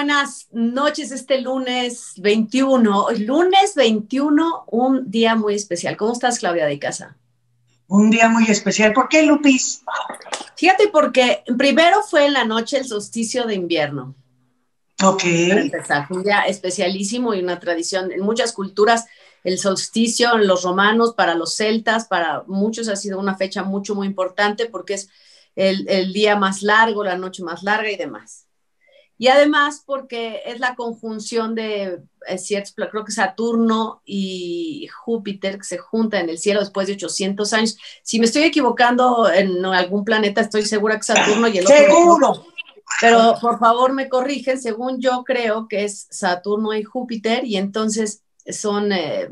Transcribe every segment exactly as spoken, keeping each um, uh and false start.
buenas noches este lunes veintiuno. Lunes veintiuno, un día muy especial. ¿Cómo estás, Claudia de Casa? Un día muy especial. ¿Por qué, Lupis? Fíjate, porque primero fue en la noche el solsticio de invierno. Ok. Para empezar, un día especialísimo y una tradición. En muchas culturas, el solsticio, en los romanos, para los celtas, para muchos ha sido una fecha mucho, muy importante porque es el, el día más largo, la noche más larga y demás. Y además porque es la conjunción de, es cierto, creo que Saturno y Júpiter que se juntan en el cielo después de ochocientos años. Si me estoy equivocando en algún planeta, estoy segura que Saturno y el otro... ¡Seguro! Pero por favor me corrigen, según yo creo que es Saturno y Júpiter y entonces son... Eh,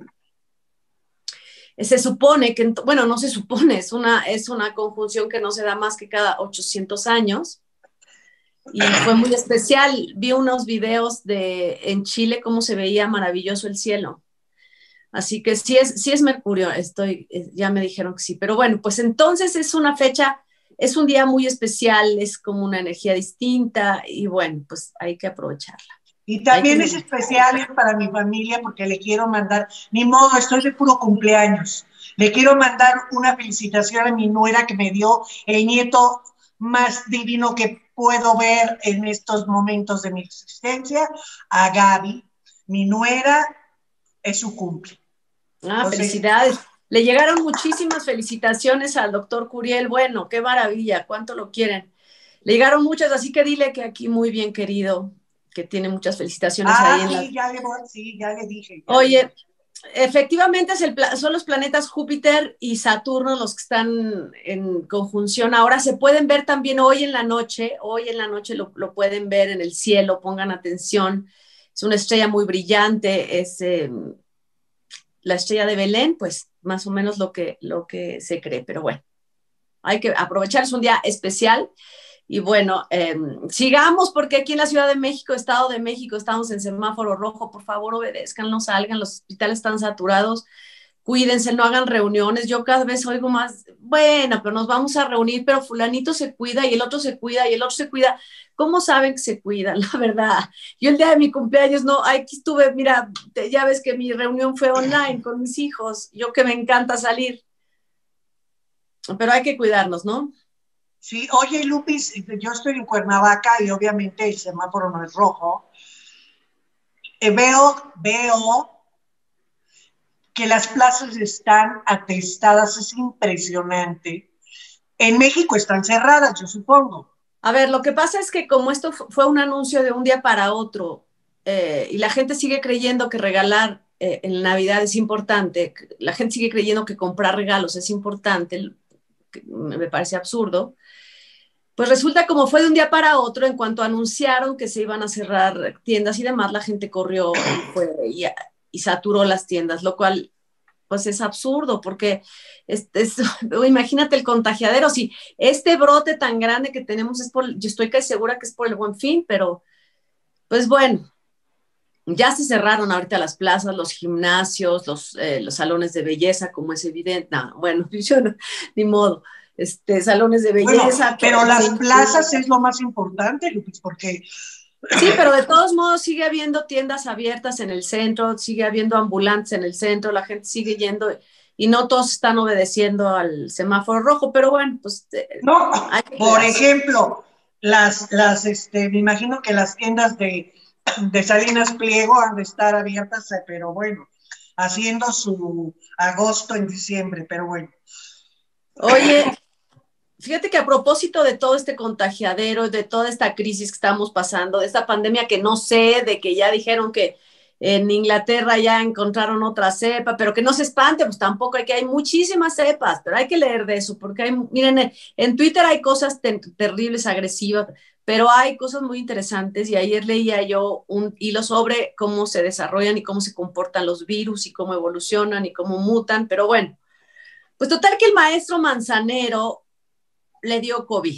se supone que, bueno, no se supone, es una, es una conjunción que no se da más que cada ochocientos años. Y fue muy especial. Vi unos videos de en Chile cómo se veía maravilloso el cielo. Así que sí es, sí es Mercurio, estoy, ya me dijeron que sí. Pero bueno, pues entonces es una fecha, es un día muy especial, es como una energía distinta y bueno, pues hay que aprovecharla. Y también es especial para mi familia porque le quiero mandar, ni modo, estoy de puro cumpleaños. Le quiero mandar una felicitación a mi nuera que me dio el nieto más divino que puedo ver en estos momentos de mi existencia, a Gaby. Mi nuera, es su cumple. Ah, Entonces, felicidades. Le llegaron muchísimas felicitaciones al doctor Curiel. Bueno, qué maravilla, cuánto lo quieren. Le llegaron muchas, así que dile que aquí muy bien querido, que tiene muchas felicitaciones ah, ahí. En sí, la... ya le, sí, ya le dije. Ya Oye, le dije. Efectivamente es el, son los planetas Júpiter y Saturno los que están en conjunción. Ahora se pueden ver también hoy en la noche, hoy en la noche lo, lo pueden ver en el cielo, pongan atención. Es una estrella muy brillante, es eh, la estrella de Belén, pues más o menos lo que, lo que se cree, pero bueno, hay que aprovechar, es un día especial. Y bueno, eh, sigamos porque aquí en la Ciudad de México, Estado de México, estamos en semáforo rojo. Por favor, obedezcan, no salgan, los hospitales están saturados. Cuídense, no hagan reuniones. Yo cada vez oigo más, bueno, pero nos vamos a reunir, pero fulanito se cuida y el otro se cuida y el otro se cuida. ¿Cómo saben que se cuidan? La verdad. Yo el día de mi cumpleaños, no, aquí estuve, mira, ya ves que mi reunión fue online con mis hijos. Yo que me encanta salir. Pero hay que cuidarnos, ¿no? Sí, oye, Lupis, yo estoy en Cuernavaca y obviamente el semáforo no es rojo. Eh, veo, veo que las plazas están atestadas, es impresionante. En México están cerradas, yo supongo. A ver, lo que pasa es que como esto fue un anuncio de un día para otro eh, y la gente sigue creyendo que regalar eh, en Navidad es importante, la gente sigue creyendo que comprar regalos es importante, me parece absurdo, pues resulta como fue de un día para otro, en cuanto anunciaron que se iban a cerrar tiendas y demás, la gente corrió y, fue, y, y saturó las tiendas, lo cual pues es absurdo, porque es, es, imagínate el contagiadero, si este brote tan grande que tenemos es por, yo estoy casi segura que es por el Buen Fin, pero pues bueno, ya se cerraron ahorita las plazas, los gimnasios, los, eh, los salones de belleza, como es evidente, no, bueno, yo no, ni modo, este, salones de belleza. Bueno, pero las plazas es lo más importante, Lupis, porque... Sí, pero de todos modos sigue habiendo tiendas abiertas en el centro, sigue habiendo ambulantes en el centro, la gente sigue yendo y no todos están obedeciendo al semáforo rojo, pero bueno, pues... No, por ejemplo, las, las, este, me imagino que las tiendas de, de Salinas Pliego han de estar abiertas, pero bueno, haciendo su agosto en diciembre, pero bueno. Oye, fíjate que a propósito de todo este contagiadero, de toda esta crisis que estamos pasando, de esta pandemia que no sé, de que ya dijeron que en Inglaterra ya encontraron otra cepa, pero que no se espante, pues tampoco hay que, hay muchísimas cepas, pero hay que leer de eso, porque hay, miren, en Twitter hay cosas ter terribles, agresivas, pero hay cosas muy interesantes y ayer leía yo un hilo sobre cómo se desarrollan y cómo se comportan los virus y cómo evolucionan y cómo mutan, pero bueno, pues total que el maestro Manzanero le dio COVID.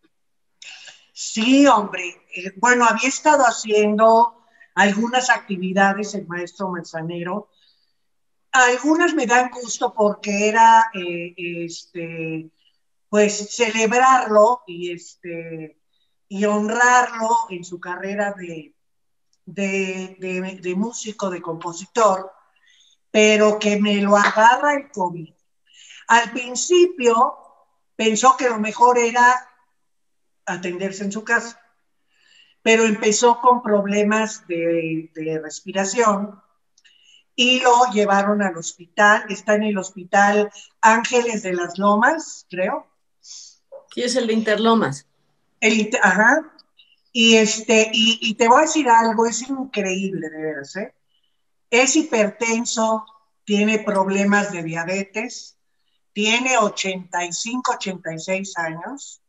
Sí, hombre. Eh, bueno, había estado haciendo algunas actividades el maestro Manzanero. Algunas me dan gusto porque era, eh, este, pues, celebrarlo y, este, y honrarlo en su carrera de, de, de, de músico, de compositor, pero que me lo agarra el COVID. Al principio pensó que lo mejor era atenderse en su casa, pero empezó con problemas de, de respiración y lo llevaron al hospital. Está en el hospital Ángeles de las Lomas, creo. ¿Quién es el de Interlomas? El, ajá. Y, este, y, y te voy a decir algo, es increíble, de veras, ¿eh? Es hipertenso, tiene problemas de diabetes, tiene ochenta y cinco, ochenta y seis años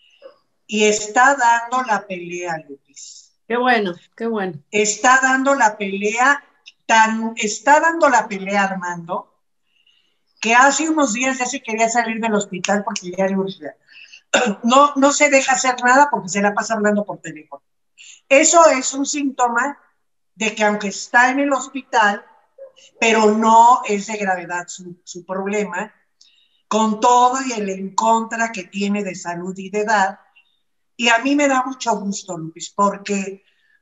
y está dando la pelea, Lupis. Qué bueno, qué bueno. Está dando la pelea, tan, está dando la pelea, Armando, que hace unos días ya se quería salir del hospital porque ya le urgía. No, no se deja hacer nada porque se la pasa hablando por teléfono. Eso es un síntoma de que aunque está en el hospital, pero no es de gravedad su, su problema, con todo y el en contra que tiene de salud y de edad. Y a mí me da mucho gusto, Luis, porque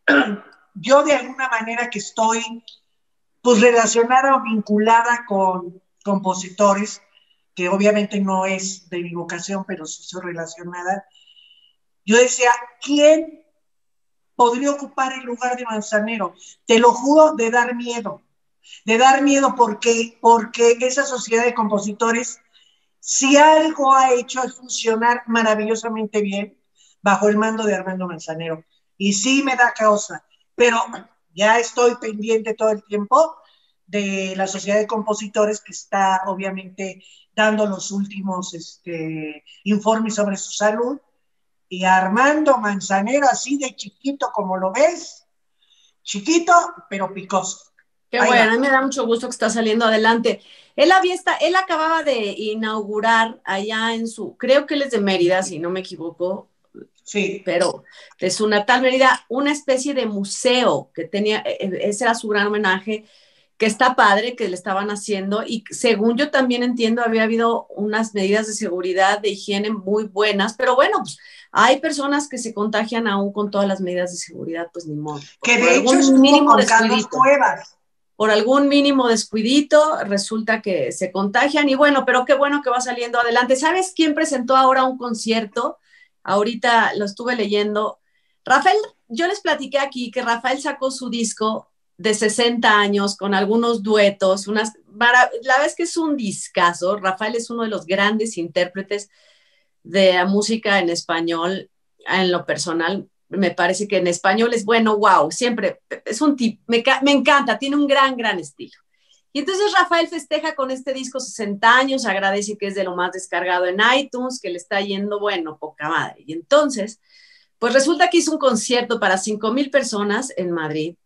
yo de alguna manera que estoy pues relacionada o vinculada con compositores, que obviamente no es de mi vocación, pero sí soy relacionada, yo decía, ¿quién podría ocupar el lugar de Manzanero? Te lo juro, de dar miedo, de dar miedo porque, porque esa sociedad de compositores, si algo ha hecho es funcionar maravillosamente bien bajo el mando de Armando Manzanero. Y sí me da causa, pero ya estoy pendiente todo el tiempo de la sociedad de compositores que está obviamente dando los últimos este, informes sobre su salud. Y Armando Manzanero, así de chiquito como lo ves, chiquito, pero picoso. Qué Ahí bueno, va. a mí me da mucho gusto que está saliendo adelante. Él había está, él acababa de inaugurar allá en su, creo que él es de Mérida, si no me equivoco, Sí. pero de su natal Mérida, una especie de museo que tenía, ese era su gran homenaje, que está padre, que le estaban haciendo, y según yo también entiendo, había habido unas medidas de seguridad, de higiene muy buenas, pero bueno, pues hay personas que se contagian aún con todas las medidas de seguridad, pues ni modo. Por, Que por de hecho algún estuvo mínimo con Carlos descuidito. Cuevas. Por algún mínimo descuidito, resulta que se contagian, y bueno, pero qué bueno que va saliendo adelante. ¿Sabes quién presentó ahora un concierto? Ahorita lo estuve leyendo. Rafael, yo les platiqué aquí que Rafael sacó su disco de sesenta años con algunos duetos, unas, la verdad es que es un discazo. Rafael es uno de los grandes intérpretes de la música en español, en lo personal. Me parece que en español es bueno, wow, siempre es un tip, me, me encanta, tiene un gran, gran estilo. Y entonces Rafael festeja con este disco sesenta años, agradece que es de lo más descargado en iTunes, que le está yendo, bueno, poca madre. Y entonces, pues resulta que hizo un concierto para cinco mil personas en Madrid,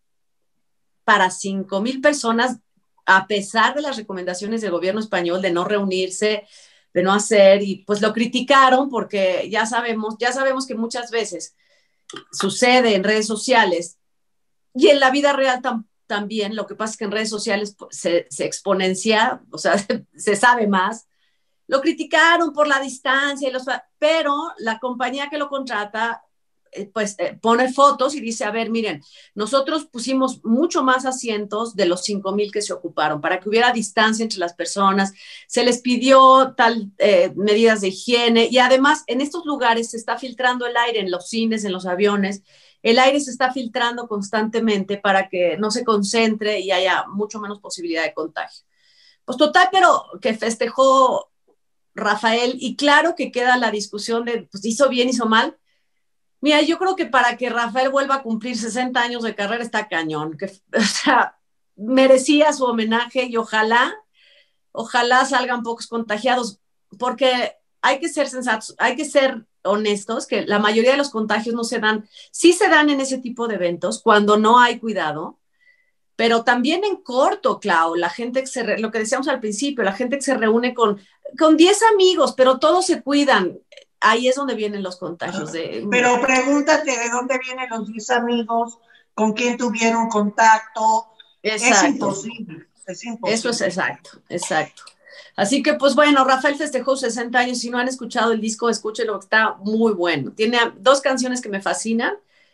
para cinco mil personas, a pesar de las recomendaciones del gobierno español de no reunirse, de no hacer, y pues lo criticaron porque ya sabemos, ya sabemos que muchas veces sucede en redes sociales y en la vida real tam también. Lo que pasa es que en redes sociales se, se exponencia, o sea, se, se sabe más. Lo criticaron por la distancia, y los, pero la compañía que lo contrata pues eh, pone fotos y dice, a ver, miren, nosotros pusimos mucho más asientos de los cinco mil que se ocuparon para que hubiera distancia entre las personas, se les pidió tal eh, medidas de higiene, y además en estos lugares se está filtrando el aire, en los cines, en los aviones, el aire se está filtrando constantemente para que no se concentre y haya mucho menos posibilidad de contagio. Pues total, pero que festejó Rafael, y claro que queda la discusión de, pues hizo bien, hizo mal. Mira, yo creo que para que Rafael vuelva a cumplir sesenta años de carrera está cañón, que, o sea, merecía su homenaje, y ojalá, ojalá salgan pocos contagiados, porque hay que ser sensatos, hay que ser honestos, que la mayoría de los contagios no se dan, sí se dan en ese tipo de eventos, cuando no hay cuidado, pero también en corto, Clau, la gente que se, re, lo que decíamos al principio, la gente que se reúne con, con diez amigos, pero todos se cuidan. Ahí es donde vienen los contagios. De... Pero pregúntate de dónde vienen los diez amigos, con quién tuvieron contacto. Exacto. Es imposible, es imposible. Eso es exacto, exacto. Así que, pues bueno, Rafael festejó sesenta años. Si no han escuchado el disco, escúchenlo, está muy bueno. Tiene dos canciones que me fascinan,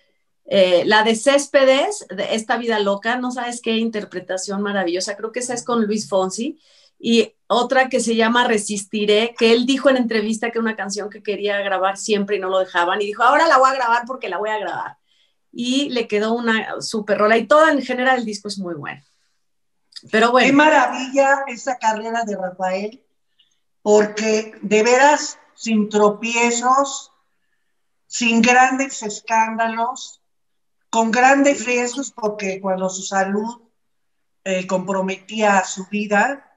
Eh, la de Céspedes, de Esta vida loca, no sabes qué interpretación maravillosa, creo que esa es con Luis Fonsi, y otra que se llama Resistiré, que él dijo en entrevista que era una canción que quería grabar siempre y no lo dejaban, y dijo, ahora la voy a grabar porque la voy a grabar. Y le quedó una súper rola, y todo en general el disco es muy bueno. Pero bueno. Qué maravilla esa carrera de Rafael, porque de veras, sin tropiezos, sin grandes escándalos, con grandes riesgos, porque cuando su salud eh, comprometía su vida,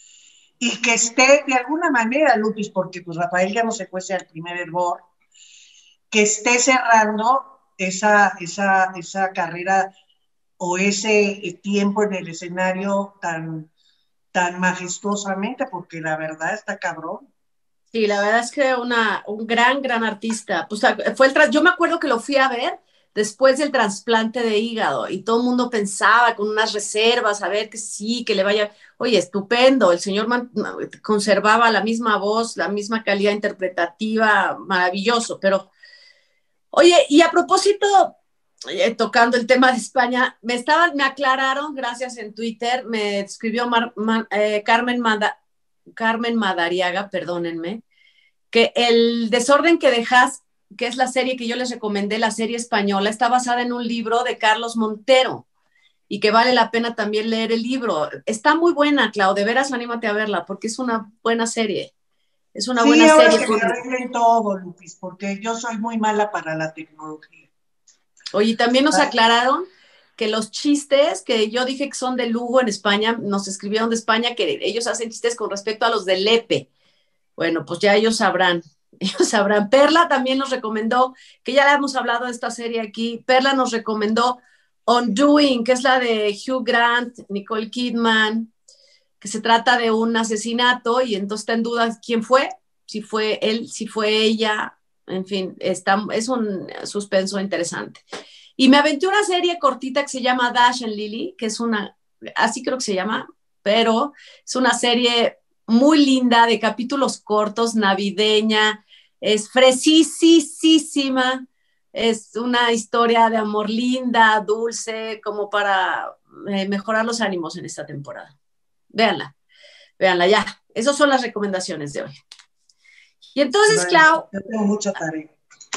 y que esté de alguna manera, Lupis, porque pues Rafael ya no se fuese al primer hervor, que esté cerrando esa, esa, esa carrera o ese tiempo en el escenario tan, tan majestuosamente, porque la verdad está cabrón. Sí, la verdad es que una, un gran, gran artista. Pues, fue el tras, yo me acuerdo que lo fui a ver después del trasplante de hígado y todo el mundo pensaba con unas reservas, a ver que sí, que le vaya, oye, estupendo, el señor man, conservaba la misma voz, la misma calidad interpretativa, maravilloso, pero, oye, y a propósito, eh, tocando el tema de España, me estaban, me aclararon, gracias en Twitter, me escribió Mar, Mar, eh, Carmen Manda, Carmen Madariaga, perdónenme, que El desorden que dejas, que es la serie que yo les recomendé, la serie española, está basada en un libro de Carlos Montero y que vale la pena también leer el libro. Está muy buena, Clau, de veras anímate a verla porque es una buena serie. Es una sí, buena ahora serie. que me arreglen todo, Lupis, porque yo soy muy mala para la tecnología. Oye, también nos aclararon que los chistes que yo dije que son de Lugo en España, nos escribieron de España que ellos hacen chistes con respecto a los de Lepe. Bueno, pues ya ellos sabrán, ellos sabrán. Perla también nos recomendó, que ya le hemos hablado de esta serie aquí, Perla nos recomendó Undoing, que es la de Hugh Grant, Nicole Kidman, que se trata de un asesinato y entonces está en duda quién fue, si fue él, si fue ella, en fin, está, es un suspenso interesante. Y me aventé una serie cortita que se llama Dash and Lily, que es una, así creo que se llama, pero es una serie muy linda, de capítulos cortos, navideña, es fresísima, es una historia de amor linda, dulce, como para eh, mejorar los ánimos en esta temporada. Véanla, véanla ya. Esas son las recomendaciones de hoy. Y entonces, Bueno, Clau... yo tengo mucha tarea.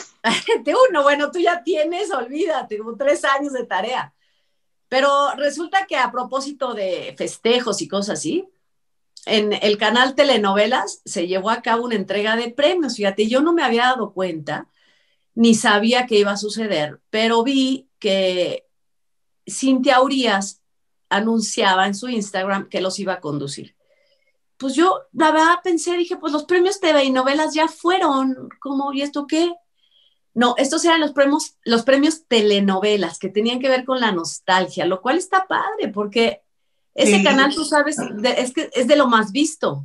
De uno, bueno, tú ya tienes, olvídate, como tres años de tarea. Pero resulta que a propósito de festejos y cosas así, en el canal Telenovelas se llevó a cabo una entrega de premios. Fíjate, yo no me había dado cuenta, ni sabía que iba a suceder, pero vi que Cintia Urías anunciaba en su Instagram que los iba a conducir. Pues yo, la verdad, pensé, dije, pues los premios T V y novelas ya fueron, ¿cómo? ¿Y esto qué? No, estos eran los premios, los premios telenovelas que tenían que ver con la nostalgia, lo cual está padre, porque ese sí. canal, tú sabes, de, es que es de lo más visto,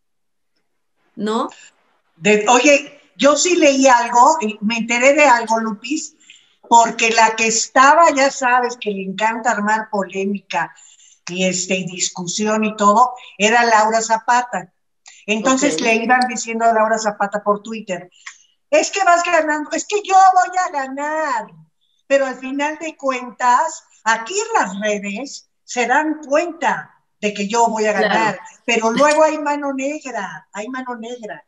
¿no? De, oye, yo sí leí algo, me enteré de algo, Lupis, porque la que estaba, ya sabes, que le encanta armar polémica y este, discusión y todo, era Laura Zapata. Entonces okay. le iban diciendo a Laura Zapata por Twitter, es que vas ganando, es que yo voy a ganar, pero al final de cuentas, aquí en las redes se dan cuenta de que yo voy a ganar, claro. Pero luego hay mano negra, hay mano negra.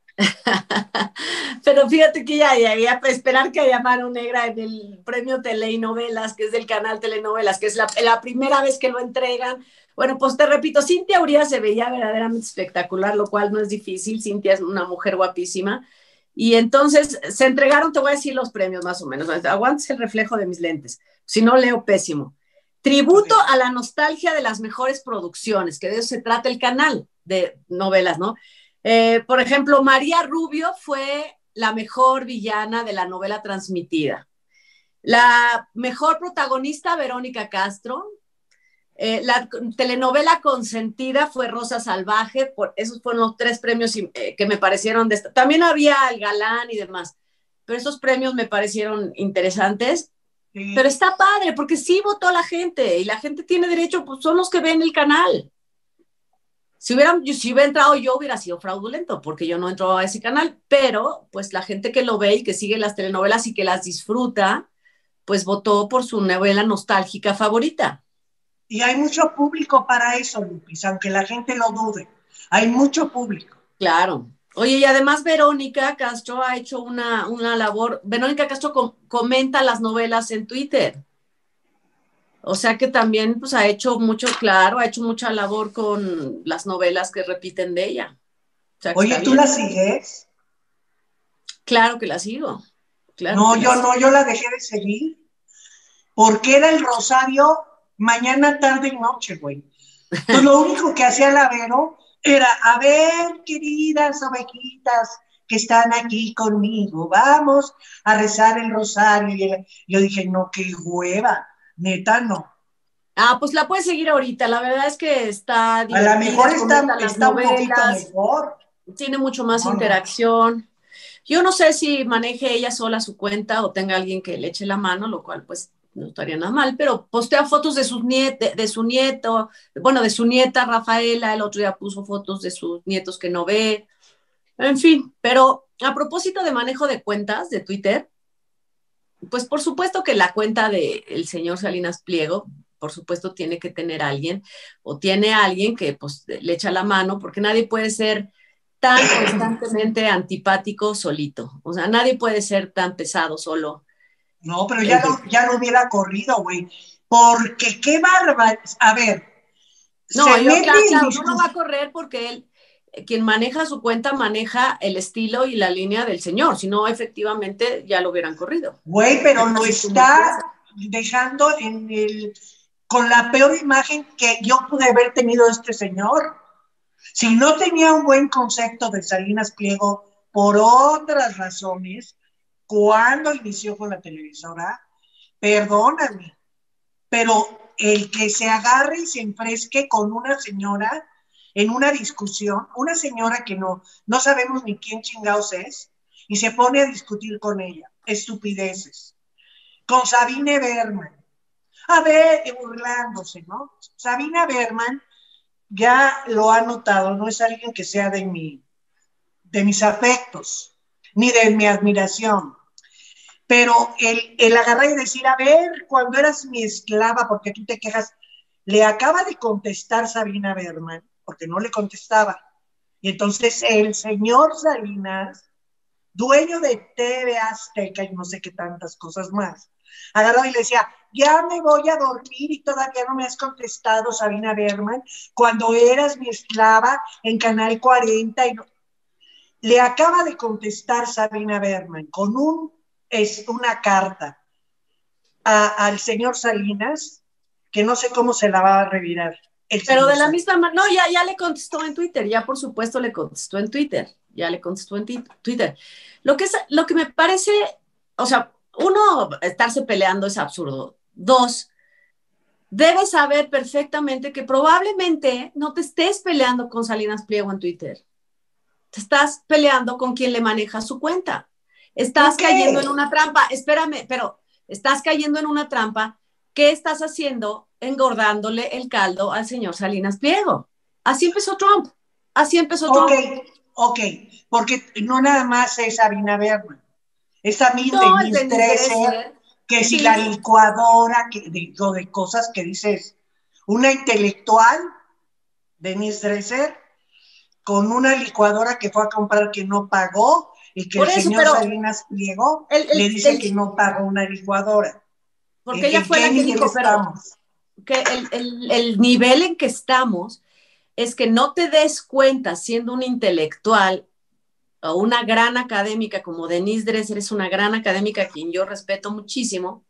Pero fíjate que ya había esperar que haya mano negra en el premio Telenovelas, que es del canal Telenovelas, que es la, la primera vez que lo entregan. Bueno, pues te repito, Cintia Urías se veía verdaderamente espectacular, lo cual no es difícil. Cintia es una mujer guapísima. Y entonces se entregaron, te voy a decir los premios más o menos. Aguantes el reflejo de mis lentes, si no leo pésimo. Tributo okay. a la nostalgia de las mejores producciones, que de eso se trata el canal de novelas, ¿no? Eh, por ejemplo, María Rubio fue la mejor villana de la novela transmitida. La mejor protagonista, Verónica Castro. Eh, la telenovela consentida fue Rosa Salvaje. Por, esos fueron los tres premios eh, que me parecieron. De esta. También había El Galán y demás, pero esos premios me parecieron interesantes. Sí. Pero está padre, porque sí votó la gente, y la gente tiene derecho, pues son los que ven el canal. Si hubiera, si hubiera entrado yo, hubiera sido fraudulento, porque yo no entro a ese canal, pero pues la gente que lo ve y que sigue las telenovelas y que las disfruta, pues votó por su novela nostálgica favorita. Y hay mucho público para eso, Lupis, aunque la gente lo dude. Hay mucho público. Claro. Oye, y además Verónica Castro ha hecho una, una labor, Verónica Castro com comenta las novelas en Twitter. O sea que también pues ha hecho mucho, claro, ha hecho mucha labor con las novelas que repiten de ella. O sea, Oye, ¿tú la sigues? Claro que la sigo. Claro no, que yo la no, yo la dejé de seguir. Porque era el rosario mañana, tarde y noche, güey. Pues lo único que hacía la Vero era, a ver, queridas ovejitas que están aquí conmigo, vamos a rezar el rosario. Y el, yo dije, no, qué hueva, neta, no. Ah, pues la puedes seguir ahorita. La verdad es que está divertida. A lo mejor está, comenta las está un poquito novelas, mejor. tiene mucho más No, interacción. No. Yo no sé si maneje ella sola su cuenta o tenga alguien que le eche la mano, lo cual pues no estaría nada mal, pero postea fotos de, sus niet de, de su nieto, bueno, de su nieta Rafaela, el otro día puso fotos de sus nietos que no ve, en fin, pero a propósito de manejo de cuentas de Twitter, pues por supuesto que la cuenta del señor Salinas Pliego, por supuesto tiene que tener a alguien, o tiene a alguien que pues le echa la mano, porque nadie puede ser tan constantemente antipático solito, o sea, nadie puede ser tan pesado solo. No, pero ya no, ya no hubiera corrido, güey, porque qué bárbaro, a ver, no, se yo, mete claro, en claro, no discusión. lo va a correr porque él, quien maneja su cuenta, maneja el estilo y la línea del señor, si no, efectivamente, ya lo hubieran corrido. Güey, pero lo está dejando en el, con la peor imagen que yo pude haber tenido de este señor. Si no tenía un buen concepto de Salinas Pliego por otras razones, cuando inició con la televisora, perdóname, pero el que se agarre y se enfresque con una señora en una discusión, una señora que no, no sabemos ni quién chingados es, y se pone a discutir con ella, estupideces. Con Sabine Berman, a ver, burlándose, ¿no? Sabina Berman ya lo ha notado, no es alguien que sea de, mi, de mis afectos, ni de mi admiración. Pero el, el agarrar y decir, a ver, cuando eras mi esclava, porque tú te quejas, le acaba de contestar Sabina Berman, porque no le contestaba. Y entonces el señor Salinas, dueño de T V Azteca y no sé qué tantas cosas más, agarró y le decía, ya me voy a dormir y todavía no me has contestado, Sabina Berman, cuando eras mi esclava en Canal cuarenta. Y no... Le acaba de contestar Sabina Berman con un, es una carta a, al señor Salinas, que no sé cómo se la va a revirar. Pero de la Salinas. misma manera, no, ya, ya le contestó en Twitter, ya por supuesto le contestó en Twitter, ya le contestó en Twitter. Lo que, es, lo que me parece, o sea, uno, estarse peleando es absurdo. Dos, debes saber perfectamente que probablemente no te estés peleando con Salinas Pliego en Twitter. Te estás peleando con quien le maneja su cuenta. Estás okay. cayendo en una trampa. Espérame, pero estás cayendo en una trampa. ¿Qué estás haciendo? Engordándole el caldo al señor Salinas Pliego. Así empezó Trump. Así empezó Trump. Ok, ok. Porque no nada más es Sabina Berman. Es también no, Denise Dresser, que sí. Si la licuadora, que de, de cosas que dices, una intelectual, Denise Dresser, con una licuadora que fue a comprar que no pagó y que Por el eso, señor Salinas Pliego el, el, le dice el, que no pagó una licuadora. Porque ¿En, ella fue la que dijo, pero que el, el, el nivel en que estamos es que no te des cuenta siendo un intelectual o una gran académica como Denise Dresser, es una gran académica a quien yo respeto muchísimo,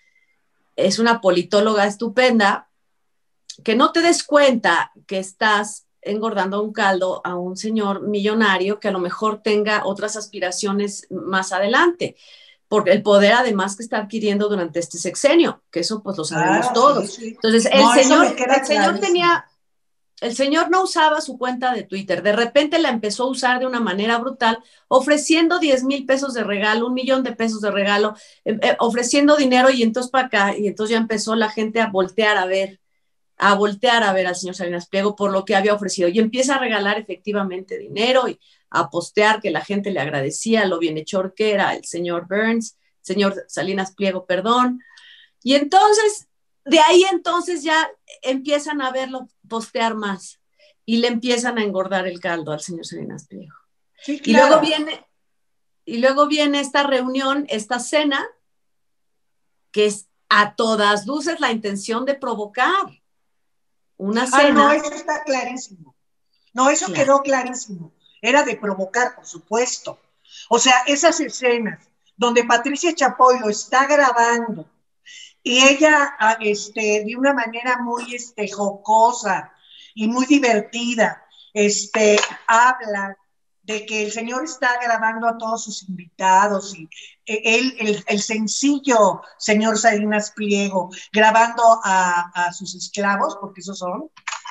es una politóloga estupenda, que no te des cuenta que estás engordando un caldo a un señor millonario que a lo mejor tenga otras aspiraciones más adelante, por el poder además que está adquiriendo durante este sexenio, que eso pues lo sabemos ah, todos. Sí, sí. Entonces, el no, señor, el señor tenía, el señor no usaba su cuenta de Twitter, de repente la empezó a usar de una manera brutal, ofreciendo diez mil pesos de regalo, un millón de pesos de regalo, eh, eh, ofreciendo dinero y entonces para acá, y entonces ya empezó la gente a voltear a ver, a voltear a ver al señor Salinas Pliego por lo que había ofrecido y empieza a regalar efectivamente dinero y a postear que la gente le agradecía lo bienhechor que era el señor Burns, señor Salinas Pliego, perdón, Y entonces, de ahí entonces ya empiezan a verlo postear más y le empiezan a engordar el caldo al señor Salinas Pliego. Sí, Y luego claro. viene, y luego viene esta reunión, esta cena, que es a todas luces la intención de provocar una Ah, no, cena. eso está clarísimo. No, eso Claro. quedó clarísimo. Era de provocar, por supuesto. O sea, esas escenas donde Patricia Chapoy lo está grabando y ella, ah, este, de una manera muy este, jocosa y muy divertida, este, habla de que el señor está grabando a todos sus invitados y él, el, el sencillo señor Salinas Pliego, grabando a, a sus esclavos, porque esos son,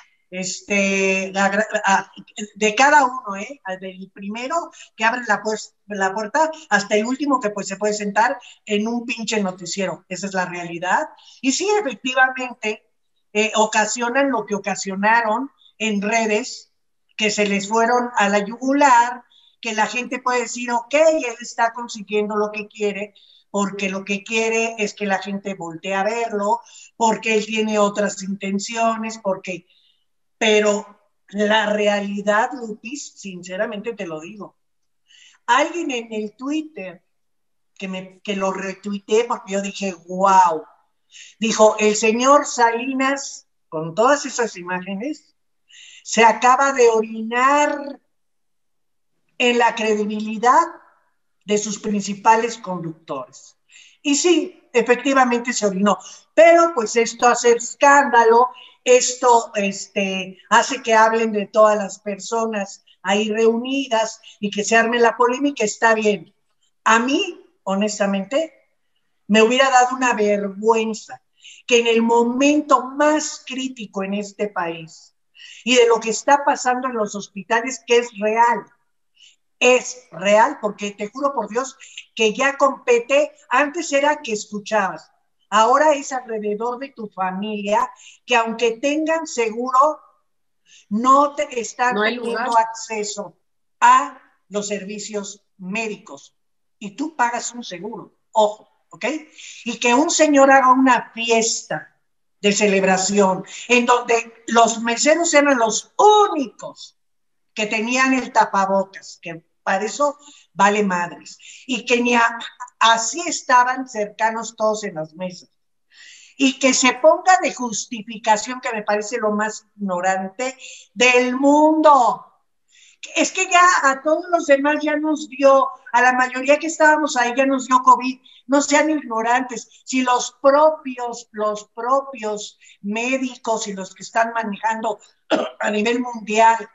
este, la, a, de cada uno, ¿eh? Del primero que abre la, pues, la puerta hasta el último que pues se puede sentar en un pinche noticiero. Esa es la realidad. Y sí, efectivamente, eh, ocasionan lo que ocasionaron en redes, que se les fueron a la yugular, que la gente puede decir, ok, él está consiguiendo lo que quiere, porque lo que quiere es que la gente voltee a verlo, porque él tiene otras intenciones, porque... Pero la realidad, Lupis, sinceramente te lo digo, alguien en el Twitter que, me, que lo retuiteé porque yo dije, wow, dijo, el señor Salinas, con todas esas imágenes, se acaba de orinar en la credibilidad de sus principales conductores. Y sí, efectivamente se orinó, pero pues esto hace escándalo, esto este, hace que hablen de todas las personas ahí reunidas y que se arme la polémica, está bien. A mí, honestamente, me hubiera dado una vergüenza que en el momento más crítico en este país y de lo que está pasando en los hospitales, que es real, es real, porque te juro por Dios que ya compete, antes era que escuchabas, ahora es alrededor de tu familia, que aunque tengan seguro, no te están No hay lugar. teniendo acceso a los servicios médicos. Y tú pagas un seguro, ojo, ¿ok? Y que un señor haga una fiesta de celebración en donde los meseros eran los únicos que tenían el tapabocas, que para eso vale madres, y que ni a, así estaban cercanos todos en las mesas. Y que se ponga de justificación, que me parece lo más ignorante del mundo. Es que ya a todos los demás ya nos dio, a la mayoría que estábamos ahí ya nos dio COVID. No sean ignorantes. Si los propios, los propios médicos y los que están manejando a nivel mundial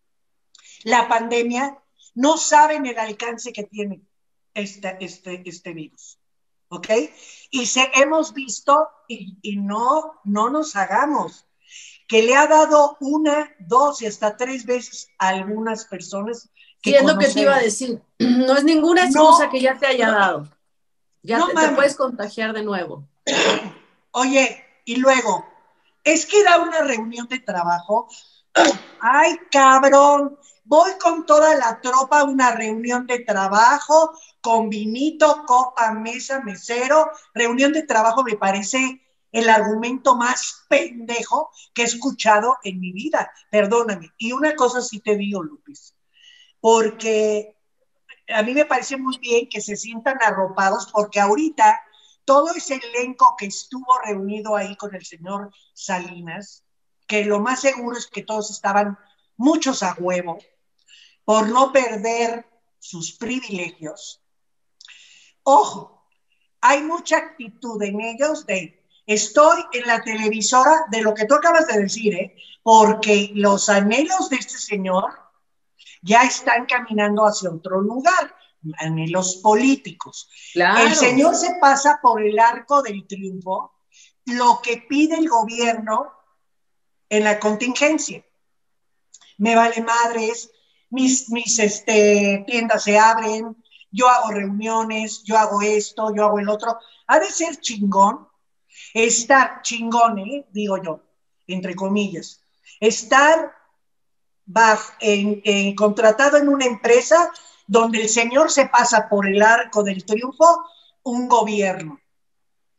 la pandemia, no saben el alcance que tiene este, este, este virus, ¿ok? Y se, hemos visto, y, y no, no nos hagamos, que le ha dado una, dos y hasta tres veces a algunas personas que Sí, es lo que te iba a conocemos. decir. No es ninguna excusa No, que ya te haya dado. Ya no te, te puedes mames. contagiar de nuevo. Oye, y luego, es que era una reunión de trabajo. Ay, cabrón, voy con toda la tropa a una reunión de trabajo, con vinito, copa, mesa, mesero. Reunión de trabajo me parece el argumento más pendejo que he escuchado en mi vida, perdóname. Y una cosa sí te digo, Lupis, porque a mí me parece muy bien que se sientan arropados, porque ahorita todo ese elenco que estuvo reunido ahí con el señor Salinas, que lo más seguro es que todos estaban muchos a huevo, por no perder sus privilegios. Ojo, hay mucha actitud en ellos de estoy en la televisora de lo que tú acabas de decir, ¿eh? Porque los anhelos de este señor ya están caminando hacia otro lugar, anhelos políticos. Claro. El señor se pasa por el arco del triunfo lo que pide el gobierno en la contingencia. Me vale madres, mis, mis este, tiendas se abren, yo hago reuniones, yo hago esto, yo hago el otro. Ha de ser chingón, estar chingón, ¿eh? Digo yo, entre comillas, estar bajo, en, en, contratado en una empresa donde el señor se pasa por el arco del triunfo un gobierno.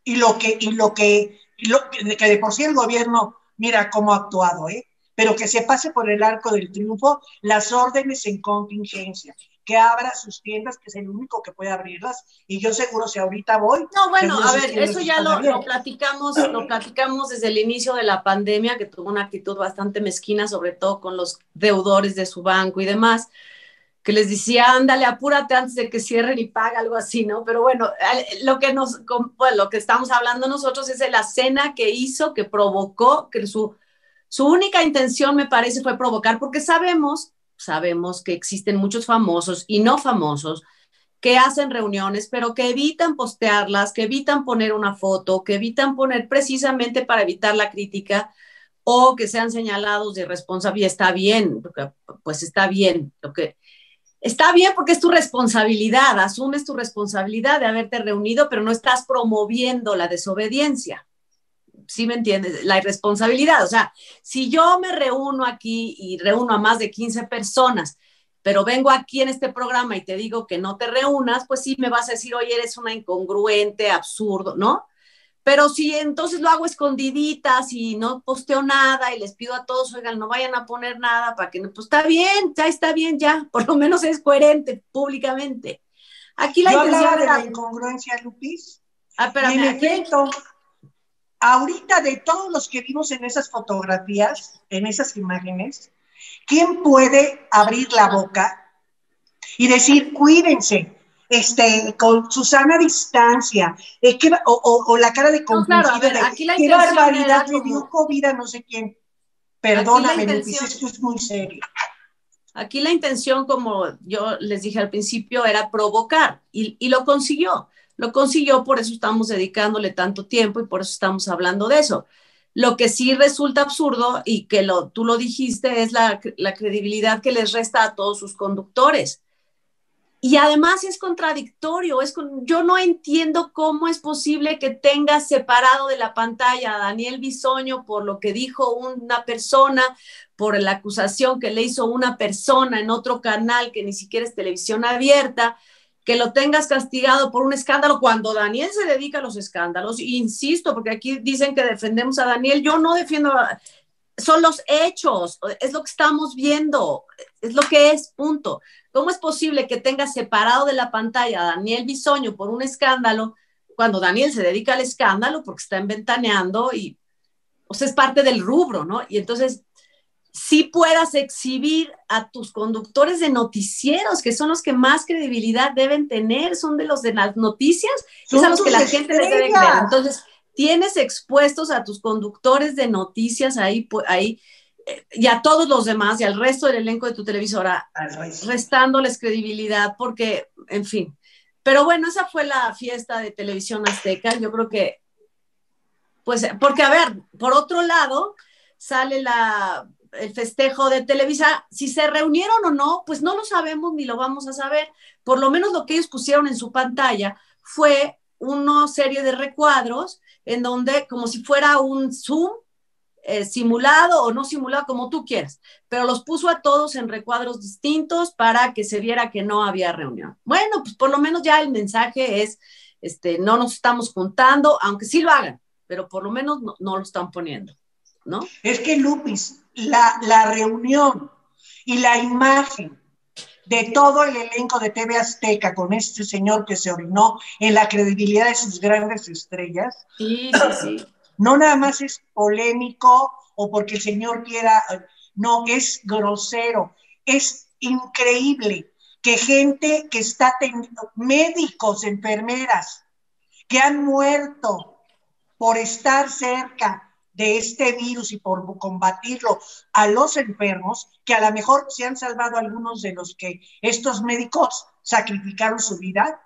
y lo que, y lo que, y lo que, que de por sí el gobierno, mira cómo ha actuado, ¿eh? Pero que se pase por el arco del triunfo las órdenes en contingencia, que abra sus tiendas, que es el único que puede abrirlas, y yo seguro si ahorita voy, No, bueno, seguro a sus ver, tiendas eso ya están lo, lo abiertas. platicamos, lo platicamos desde el inicio de la pandemia, que tuvo una actitud bastante mezquina, sobre todo con los deudores de su banco y demás, que les decía, ándale, apúrate antes de que cierren y paga, algo así, ¿no? Pero bueno, lo que nos, pues, lo que estamos hablando nosotros es de la escena que hizo, que provocó, que su, su única intención, me parece, fue provocar, porque sabemos, sabemos que existen muchos famosos y no famosos que hacen reuniones, pero que evitan postearlas, que evitan poner una foto, que evitan poner precisamente para evitar la crítica o que sean señalados de irresponsabilidad. Está bien, pues está bien, lo que está bien porque es tu responsabilidad, asumes tu responsabilidad de haberte reunido, pero no estás promoviendo la desobediencia. ¿Sí me entiendes? La irresponsabilidad. O sea, si yo me reúno aquí y reúno a más de quince personas, pero vengo aquí en este programa y te digo que no te reúnas, pues sí me vas a decir, oye, eres una incongruente, absurdo, ¿no? Pero si entonces lo hago escondiditas y no posteo nada y les pido a todos, oigan, no vayan a poner nada para que no, pues está bien, ya está bien, ya, por lo menos es coherente públicamente. Aquí la Yo intención hablaba de era... la incongruencia, Lupis, Ah, y espérame, en aquí la... efecto, ahorita de todos los que vimos en esas fotografías, en esas imágenes, ¿quién puede abrir la boca y decir, cuídense, este, con Susana a distancia, eh, ¿qué, o, o, o la cara de No, claro, a compungido ver, de aquí la qué intención barbaridad era le dio como... COVID a no sé quién? Aquí la Perdóname, Lupis, intención... esto es muy serio. Aquí la intención, como yo les dije al principio, era provocar y, y lo consiguió. Lo consiguió, por eso estamos dedicándole tanto tiempo y por eso estamos hablando de eso. Lo que sí resulta absurdo y que lo, tú lo dijiste es la, la credibilidad que les resta a todos sus conductores. Y además es contradictorio, es con, yo no entiendo cómo es posible que tengas separado de la pantalla a Daniel Bisoño por lo que dijo una persona, por la acusación que le hizo una persona en otro canal que ni siquiera es televisión abierta, que lo tengas castigado por un escándalo cuando Daniel se dedica a los escándalos. Y insisto, porque aquí dicen que defendemos a Daniel, yo no defiendo a, son los hechos, es lo que estamos viendo, es lo que es, punto. ¿Cómo es posible que tengas separado de la pantalla a Daniel Bisoño por un escándalo cuando Daniel se dedica al escándalo porque está inventaneando y, o sea, es parte del rubro, ¿no? Y entonces, sí puedas exhibir a tus conductores de noticieros, que son los que más credibilidad deben tener, son de los de las noticias, es a Son los que tus la gente les debe creer. estrellas. Entonces, tienes expuestos a tus conductores de noticias ahí, ahí eh, y a todos los demás y al resto del elenco de tu televisora, restándoles credibilidad, porque, en fin. Pero bueno, esa fue la fiesta de Televisión Azteca. Yo creo que, pues, porque, a ver, por otro lado, sale la, el festejo de Televisa. Si se reunieron o no, pues no lo sabemos ni lo vamos a saber. Por lo menos lo que ellos pusieron en su pantalla fue una serie de recuadros en donde, como si fuera un Zoom, eh, simulado o no simulado, como tú quieras, pero los puso a todos en recuadros distintos para que se viera que no había reunión. Bueno, pues por lo menos ya el mensaje es, este, no nos estamos juntando, aunque sí lo hagan, pero por lo menos no, no lo están poniendo, ¿no? Es que, Lupis, la, la reunión y la imagen de todo el elenco de T V Azteca con este señor que se orinó en la credibilidad de sus grandes estrellas, sí, sí, sí. No nada más es polémico o porque el señor quiera, no, es grosero, es increíble que gente que está teniendo, médicos, enfermeras, que han muerto por estar cerca de este virus y por combatirlo a los enfermos, que a lo mejor se han salvado algunos de los que estos médicos sacrificaron su vida,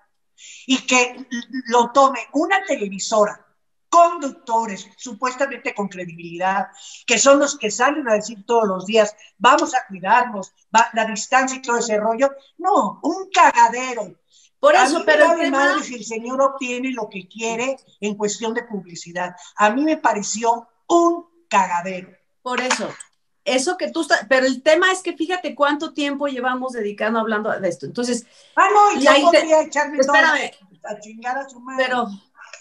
y que lo tome una televisora, conductores supuestamente con credibilidad, que son los que salen a decir todos los días, vamos a cuidarnos, va, la distancia y todo ese rollo. No, un cagadero. Por A eso, mí pero me el vale tema... madre si el señor obtiene lo que quiere en cuestión de publicidad. A mí me pareció un cagadero. Por eso, eso que tú estás, pero el tema es que fíjate cuánto tiempo llevamos dedicando hablando de esto. Entonces, ah, no, y yo la podría echarme espérame, todo a chingar a su madre. pero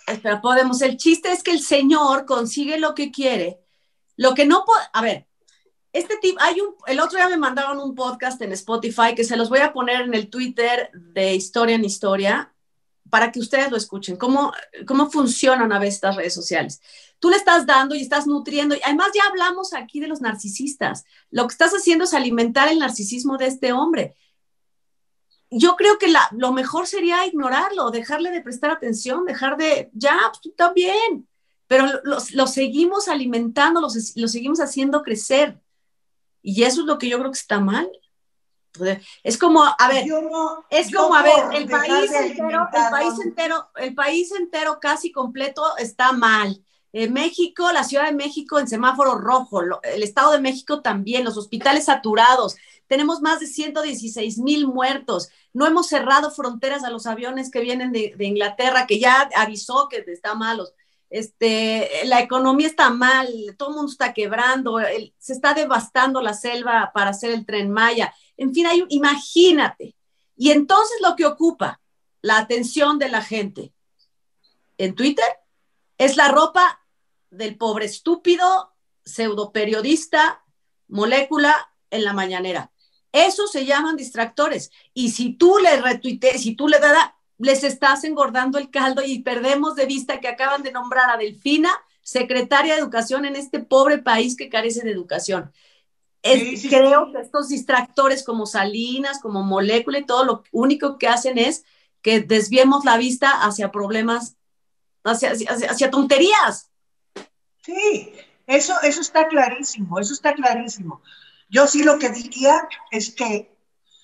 espera, podemos, el chiste es que el señor consigue lo que quiere, lo que no puede, a ver, este tipo, hay un, el otro día me mandaron un podcast en Spotify que se los voy a poner en el Twitter de Historia en Historia para que ustedes lo escuchen, cómo, cómo funcionan a veces estas redes sociales. Tú le estás dando y estás nutriendo, y además ya hablamos aquí de los narcisistas, lo que estás haciendo es alimentar el narcisismo de este hombre. Yo creo que la, lo mejor sería ignorarlo, dejarle de prestar atención, dejar de, ya, pues tú también, pero lo, lo seguimos alimentando, lo, lo seguimos haciendo crecer. Y eso es lo que yo creo que está mal. Es como, a ver, no, es como, a ver, el país entero, el país entero, el país entero casi completo está mal. Eh, México, la Ciudad de México en semáforo rojo, lo, el Estado de México también, los hospitales saturados, tenemos más de ciento dieciséis mil muertos, no hemos cerrado fronteras a los aviones que vienen de, de Inglaterra, que ya avisó que está malos. Este, la economía está mal, todo el mundo está quebrando, el, se está devastando la selva para hacer el Tren Maya. En fin, hay, imagínate. Y entonces lo que ocupa la atención de la gente en Twitter es la ropa del pobre estúpido pseudoperiodista molécula en la mañanera. Eso se llaman distractores. Y si tú le retuiteas, si tú le das, les estás engordando el caldo y perdemos de vista que acaban de nombrar a Delfina secretaria de Educación en este pobre país que carece de educación. Es, sí, sí, creo sí. que estos distractores como Salinas, como Molécula y todo lo único que hacen es que desviemos la vista hacia problemas, hacia, hacia, hacia tonterías. Sí, eso, eso está clarísimo, eso está clarísimo. Yo sí lo que diría es que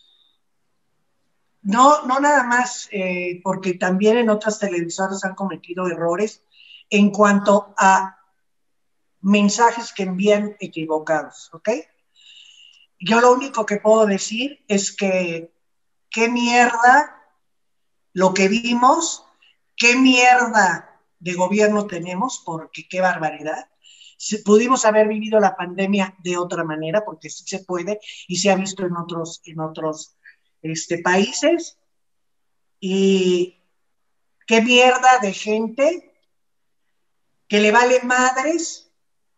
no, no nada más, eh, porque también en otras televisoras han cometido errores en cuanto a mensajes que envían equivocados, ¿ok? Yo lo único que puedo decir es que qué mierda lo que vimos, qué mierda de gobierno tenemos, porque qué barbaridad. Si pudimos haber vivido la pandemia de otra manera, porque sí se puede y se ha visto en otros, en otros este, países. Y qué mierda de gente que le vale madres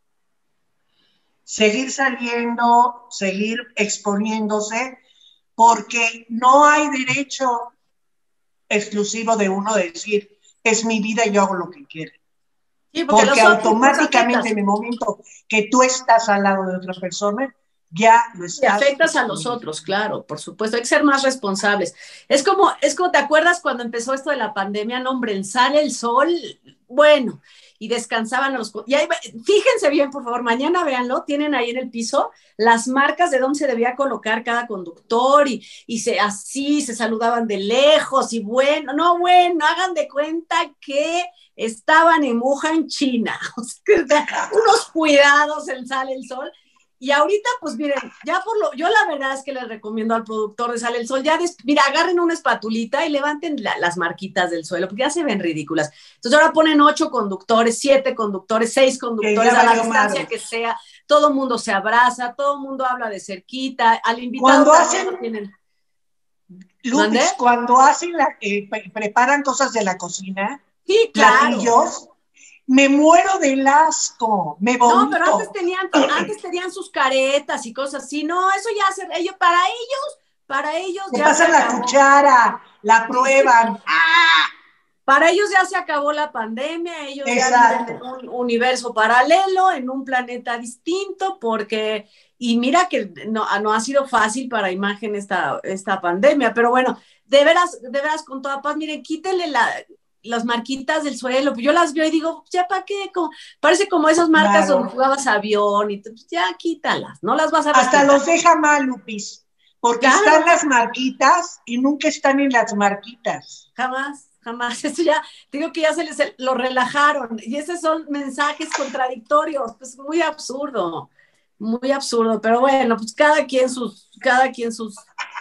seguir saliendo, seguir exponiéndose, porque no hay derecho exclusivo de uno de decir, es mi vida y yo hago lo que quiero. Sí, porque porque automáticamente en el momento que tú estás al lado de otra persona, ya lo estás. Y afectas a los otros, claro, por supuesto, hay que ser más responsables. Es como, es como, ¿te acuerdas cuando empezó esto de la pandemia? No, hombre, sale el sol, bueno, y descansaban a los... Y ahí, fíjense bien, por favor, mañana véanlo, tienen ahí en el piso las marcas de dónde se debía colocar cada conductor y, y se, así se saludaban de lejos y bueno, no, bueno, hagan de cuenta que estaban en Wuhan, China. O sea, unos cuidados en Sale el Sol. Y ahorita, pues miren, ya por lo, yo la verdad es que les recomiendo al productor de Sale el Sol, ya, des, mira, agarren una espatulita y levanten la, las marquitas del suelo, porque ya se ven ridículas. Entonces ahora ponen ocho conductores, siete conductores, seis conductores, a la distancia que sea, todo el mundo se abraza, todo el mundo habla de cerquita, al invitado cuando hacen, no tienen... Lupis, cuando hacen la, eh, preparan cosas de la cocina, sí, claro. Platillos, me muero del asco, me vomito. No, pero antes tenían, antes tenían sus caretas y cosas así. No, eso ya se, ellos, para ellos, para ellos se ya pasan se la cuchara, la prueban. ¡Ah! Para ellos ya se acabó la pandemia, ellos Exacto. ya viven en un universo paralelo, en un planeta distinto, porque, y mira que no, no ha sido fácil para Imagen esta, esta pandemia, pero bueno, de veras, de veras, con toda paz, miren, quítenle la... las marquitas del suelo, yo las veo y digo, ya para qué, como, parece como esas marcas claro. donde jugabas avión, y pues ya quítalas, no las vas a ver. Hasta los deja mal, Lupis, porque claro. están las marquitas y nunca están en las marquitas. Jamás, jamás, eso ya, digo que ya se les lo relajaron, y esos son mensajes contradictorios, pues muy absurdo, muy absurdo, pero bueno, pues cada quien sus, cada quien sus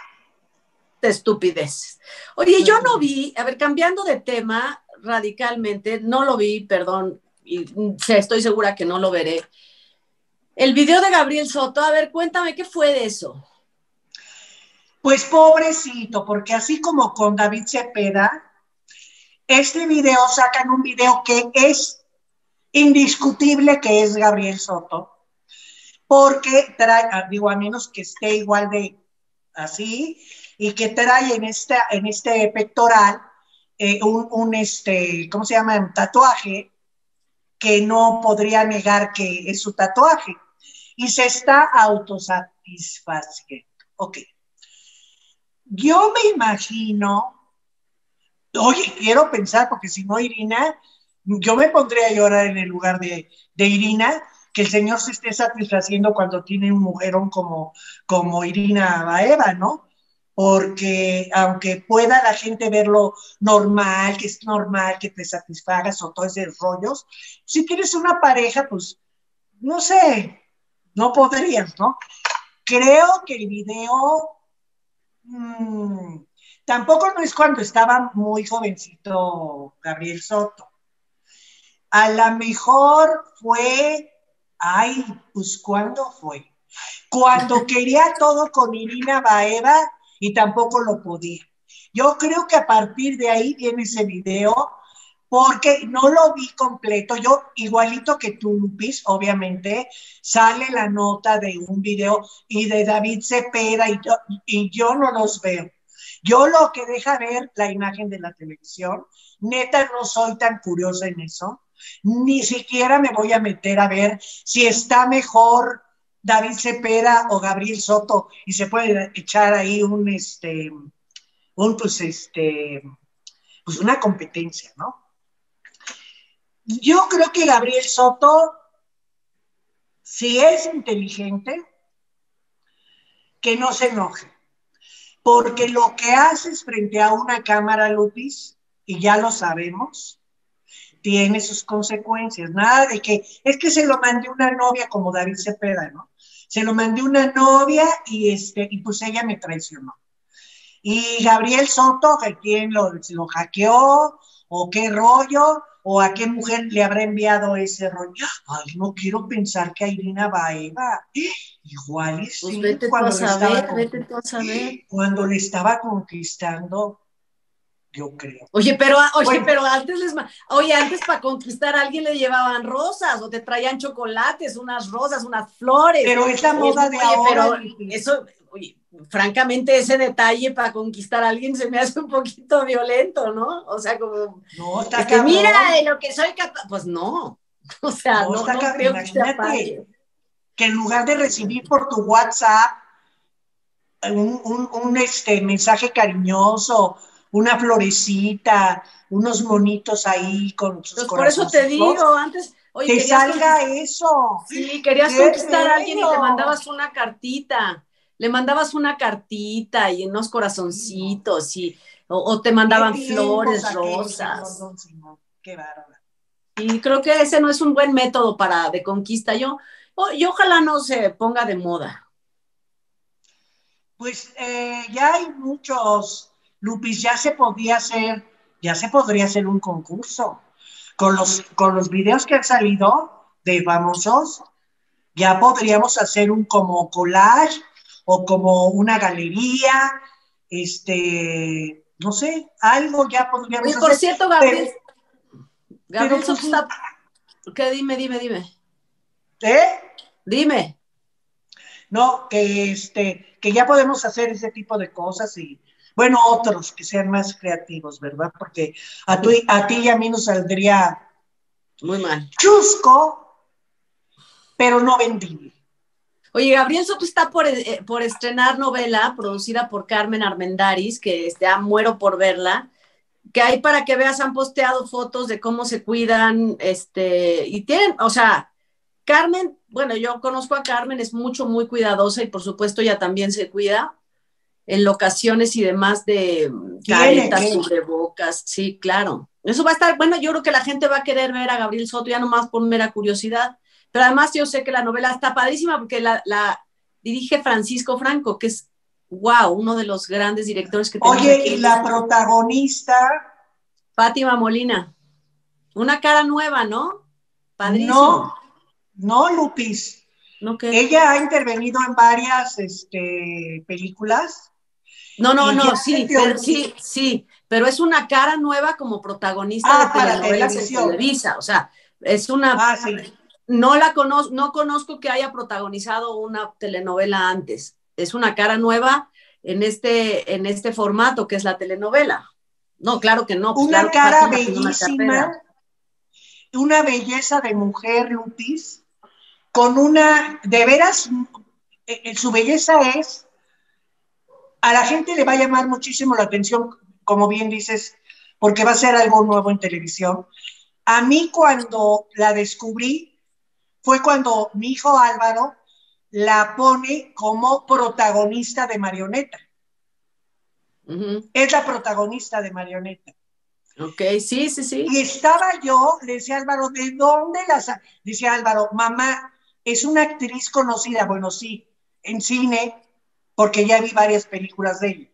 de estupideces. Oye, yo no vi, a ver, cambiando de tema radicalmente, no lo vi, perdón, y estoy segura que no lo veré. El video de Gabriel Soto, a ver, cuéntame, ¿qué fue de eso? Pues pobrecito, porque así como con David Cepeda, este video sacan un video que es indiscutible que es Gabriel Soto, porque trae, digo, a menos que esté igual de así, y que trae en, esta, en este pectoral eh, un, un, este, ¿cómo se llama? Un tatuaje que no podría negar que es su tatuaje. Y se está autosatisfaciendo. Ok. Yo me imagino, oye, quiero pensar, porque si no, Irina, yo me pondría a llorar en el lugar de, de Irina, que el señor se esté satisfaciendo cuando tiene un mujerón como, como Irina Baeva, ¿no? Porque aunque pueda la gente verlo normal, que es normal que te satisfagas o todos esos rollos, si tienes una pareja, pues, no sé, no podrías, ¿no? Creo que el video mmm, tampoco no es cuando estaba muy jovencito Gabriel Soto. A lo mejor fue, ay, pues ¿cuándo fue? Cuando quería todo con Irina Baeva y tampoco lo podía. Yo creo que a partir de ahí viene ese video, porque no lo vi completo. Yo, igualito que tú, Lupis, obviamente, sale la nota de un video y de David Cepeda y yo, y yo no los veo. Yo lo que deja ver la imagen de la televisión, neta no soy tan curiosa en eso, ni siquiera me voy a meter a ver si está mejor David Cepeda o Gabriel Soto, y se puede echar ahí un, este, un, pues, este, pues una competencia, ¿no? Yo creo que Gabriel Soto, si es inteligente, que no se enoje, porque lo que haces frente a una cámara, Lupis, y ya lo sabemos, tiene sus consecuencias. Nada de que, es que se lo mandé una novia como David Cepeda, ¿no? Se lo mandé una novia y, este, y pues ella me traicionó. Y Gabriel Soto, que quién lo, lo hackeó, o qué rollo, o a qué mujer le habrá enviado ese rollo. Ay, no quiero pensar que a Irina Baeva, igual y sí, pues vete cuando, tú a le saber, estaba, vete tú a saber. cuando le estaba conquistando, yo creo. Oye, pero, oye, Bueno, pero antes les, oye, antes para conquistar a alguien le llevaban rosas o te traían chocolates, unas rosas, unas flores. pero es la moda es, de oye, ahora. Pero eso, oye, francamente, ese detalle para conquistar a alguien se me hace un poquito violento, ¿no? O sea, como, No, está este, cabrón. mira de lo que soy capaz. Pues no, o sea, No, no, está no cabrón. creo que sea padre. Imagínate que en lugar de recibir por tu WhatsApp un, un, un este, mensaje cariñoso, una florecita, unos monitos ahí con sus Pues por eso te corazoncitos, digo, antes, oye, te querías salga conquistar, eso. sí, querías ¡Qué conquistar a alguien y le bello! mandabas una cartita, le mandabas una cartita y unos corazoncitos y, o, o te ¡Qué mandaban tiempos flores, aquellos, señor rosas. Don Simón! ¡Qué bárbaro! Y creo que ese no es un buen método para de conquista. Yo, oh, y ojalá no se ponga de moda. Pues eh, ya hay muchos, Lupis, ya se podía hacer, ya se podría hacer un concurso. Con los, con los videos que han salido de famosos, ya podríamos hacer un como collage o como una galería, este, no sé, algo ya podríamos Oye, por hacer. cierto, Pero, Gabriel, pero Gabriel pues, Soto está, ¿qué? Dime, dime, dime. ¿eh? Dime. No, que este, que ya podemos hacer ese tipo de cosas y, bueno, otros que sean más creativos, ¿verdad? Porque a, tu, a ti y a mí nos saldría Muy mal. chusco, pero no vendible. Oye, Gabriel Soto está por, eh, por estrenar novela producida por Carmen Armendáriz, que ya muero por verla, que ahí para que veas han posteado fotos de cómo se cuidan, este, y tienen, o sea, Carmen, bueno, yo conozco a Carmen, es mucho, muy cuidadosa y por supuesto ella también se cuida en locaciones y demás de Tiene caretas, que, cubrebocas, sí, claro. Eso va a estar, bueno, yo creo que la gente va a querer ver a Gabriel Soto ya nomás por mera curiosidad, pero además yo sé que la novela está padrísima porque la, la dirige Francisco Franco, que es, wow, uno de los grandes directores que tenemos oye, aquí y en la México. protagonista, Fátima Molina, una cara nueva, ¿no? Padrísimo. no, no, Lupis. ¿No qué? Ella ha intervenido en varias este, películas No, no, y ya no, se sí, te pero olvidó. sí, sí, pero es una cara nueva como protagonista ah, de para telenovelas en televisión. Televisa, o sea, es una... Ah, sí. No la conozco, no conozco que haya protagonizado una telenovela antes, es una cara nueva en este, en este formato que es la telenovela. No, claro que no, pues Una claro que cara Fátima tiene una bellísima, carrera. una belleza de mujer, Lupis, con una, de veras, eh, su belleza es, a la gente le va a llamar muchísimo la atención, como bien dices, porque va a ser algo nuevo en televisión. A mí cuando la descubrí fue cuando mi hijo Álvaro la pone como protagonista de Marioneta. Uh-huh. Es la protagonista de Marioneta. Ok, sí, sí, sí. Y estaba yo, le decía Álvaro, ¿de dónde la sa-? Decía Álvaro, mamá, es una actriz conocida. Bueno, sí, en cine, porque ya vi varias películas de ella.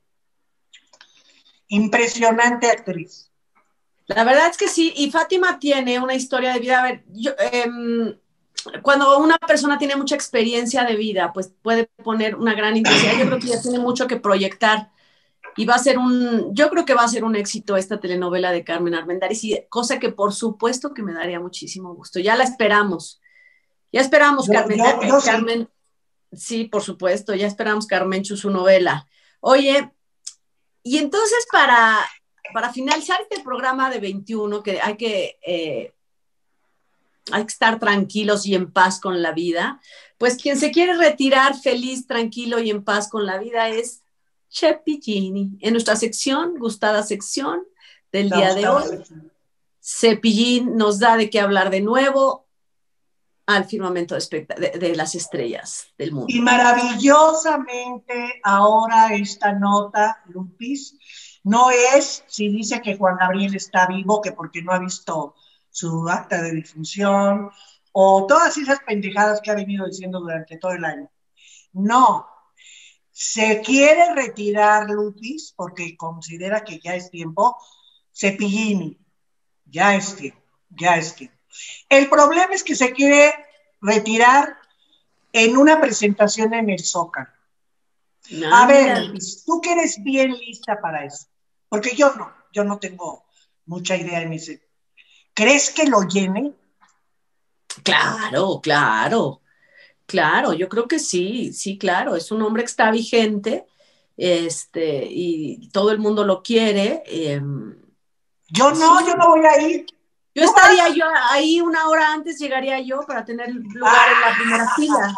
Impresionante actriz. La verdad es que sí, y Fátima tiene una historia de vida. A ver, yo, eh, cuando una persona tiene mucha experiencia de vida, pues puede poner una gran intensidad. Yo creo que ya tiene mucho que proyectar. Y va a ser un, yo creo que va a ser un éxito esta telenovela de Carmen Armendáriz, y cosa que por supuesto que me daría muchísimo gusto. Ya la esperamos, ya esperamos, Yo, Carmen, yo, eh, yo Carmen, sí. sí, por supuesto, ya esperamos Carmenchu su novela. Oye, y entonces para, para finalizar este programa de veintiuno, que hay que, eh, hay que estar tranquilos y en paz con la vida, pues quien se quiere retirar feliz, tranquilo y en paz con la vida es Cepillini. En nuestra sección, gustada sección del día de hoy, Cepillín nos da de qué hablar de nuevo al firmamento de, de, de las estrellas del mundo. Y maravillosamente ahora esta nota, Lupis, no es si dice que Juan Gabriel está vivo, que porque no ha visto su acta de difunción, o todas esas pendejadas que ha venido diciendo durante todo el año. No, se quiere retirar Lupis porque considera que ya es tiempo. Cepillini, ya es tiempo, ya es tiempo. El problema es que se quiere retirar en una presentación en el Zócalo. Ah, a ver, Lupis, tú que eres bien lista para eso, porque yo no, yo no tengo mucha idea en ese. ¿Crees que lo llene? Claro, claro, claro, yo creo que sí, sí, claro, es un hombre que está vigente, este, y todo el mundo lo quiere. Eh, yo no, sí. Yo no voy a ir. Yo estaría vas? yo ahí una hora antes, llegaría yo para tener lugar ah. en la primera fila.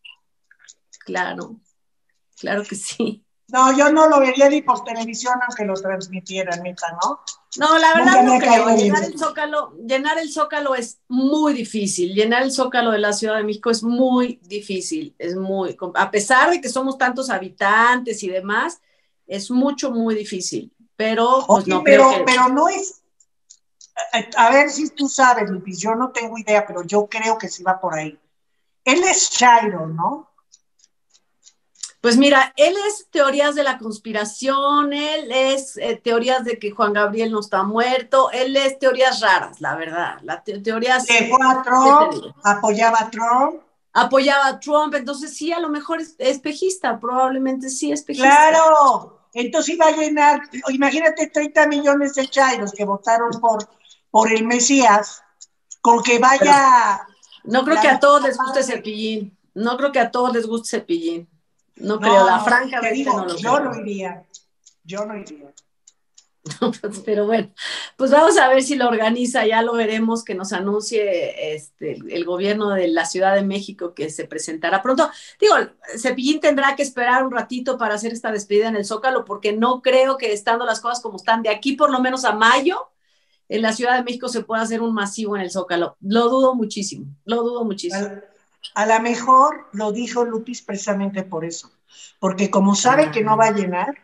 Claro, claro que sí. No, yo no lo vería ni por televisión aunque lo transmitieran, neta, ¿no? No, la verdad no creo. Llenar el, Zócalo, llenar el Zócalo es muy difícil. Llenar el Zócalo de la Ciudad de México es muy difícil. Es muy, a pesar de que somos tantos habitantes y demás, es mucho, muy difícil. Pero, pues, Oye, no pero, creo que... pero no es... A ver si tú sabes, Lupis, yo no tengo idea, pero yo creo que sí va por ahí. Él es Chairo, ¿no? Pues mira, él es teorías de la conspiración, él es eh, teorías de que Juan Gabriel no está muerto, él es teorías raras, la verdad. La te teorías. Le fue a Trump, apoyaba a Trump. Apoyaba a Trump, entonces sí, a lo mejor es espejista, probablemente sí espejista. Claro, entonces iba a llenar, imagínate treinta millones de chairos que votaron por, por el Mesías, con que vaya... Pero no creo que a todos les guste Cepillín, no creo que a todos les guste Cepillín. No, no creo, la no, francamente digo, no lo yo creo. no iría, yo no iría. Pero bueno, pues vamos a ver si lo organiza, ya lo veremos, que nos anuncie este, el gobierno de la Ciudad de México que se presentará pronto. Digo, Cepillín tendrá que esperar un ratito para hacer esta despedida en el Zócalo, porque no creo que estando las cosas como están, de aquí por lo menos a mayo, en la Ciudad de México se pueda hacer un masivo en el Zócalo. Lo dudo muchísimo, lo dudo muchísimo. A lo mejor lo dijo Lupis precisamente por eso, porque como sabe ah. que no va a llenar.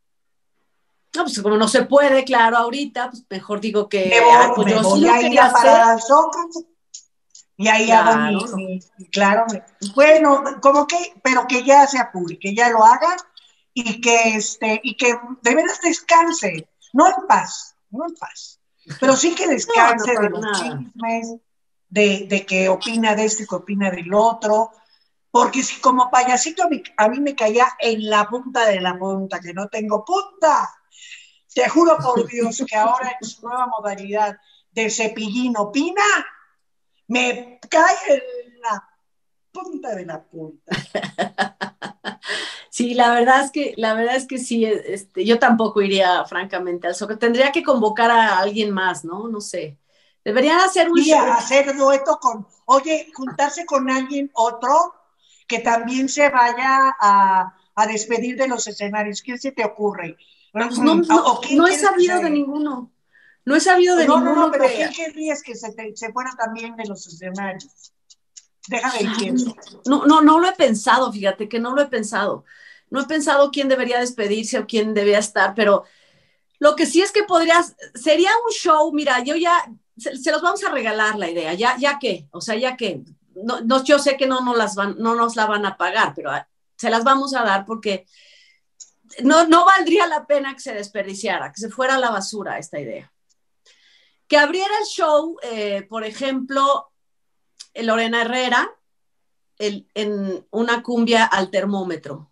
No, pues como no se puede, claro, ahorita, pues mejor digo que... Me voy, ah, pues me yo voy sí a ir a parar al Zócalo. Y ahí claro, hago mi, mi claro, mi, bueno, como que, pero que ya se apure, que ya lo haga y que este, y que de veras descanse, no en paz, no en paz, pero sí que descanse no, no de los nada. chismes, de, de que opina de este, que opina del otro, porque si como payasito a mí, a mí me caía en la punta de la punta, que no tengo punta. Te juro por Dios que ahora en su nueva modalidad de Cepillín Opina, me cae en la punta de la punta. Sí, la verdad es que, la verdad es que sí, este, yo tampoco iría francamente al Zócalo. Tendría que convocar a alguien más, ¿no? No sé. Deberían hacer un Y show. hacer dueto con, oye, juntarse con alguien otro que también se vaya a, a despedir de los escenarios. ¿Quién se te ocurre? Pues no, ¿O, no, o quién no he quieres que sabido de se...? ninguno. No he sabido de No, no, no, ninguno pero que. ¿quién querrías que se, te, se fuera también de los escenarios? Déjame el pienso. No, no, no lo he pensado, fíjate que no lo he pensado. No he pensado quién debería despedirse o quién debería estar, pero lo que sí es que podrías, sería un show, mira, yo ya, se, se los vamos a regalar la idea, ya, ya que, o sea, ya que, no, no, yo sé que no, no, las van, no nos la van a pagar, pero se las vamos a dar porque no, no valdría la pena que se desperdiciara, que se fuera a la basura esta idea. Que abriera el show, eh, por ejemplo, Lorena Herrera, el, en una cumbia al termómetro.